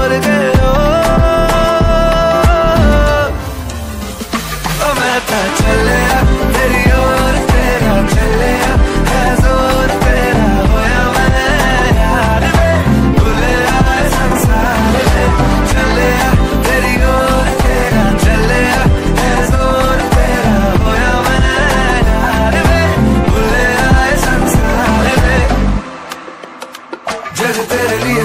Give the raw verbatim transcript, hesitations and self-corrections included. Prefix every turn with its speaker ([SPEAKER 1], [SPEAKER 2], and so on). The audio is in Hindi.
[SPEAKER 1] जोर के ओ, ओ मैं तो चलिया तेरी ओर, तेरा चलिया है जोर तेरा, होया मैं यार वे भुलिया संसार वे, चलिया तेरी ओर, तेरा चलिया है जोर तेरा, होया मैं यार वे भुलिया संसार वे, जग तेरे लिए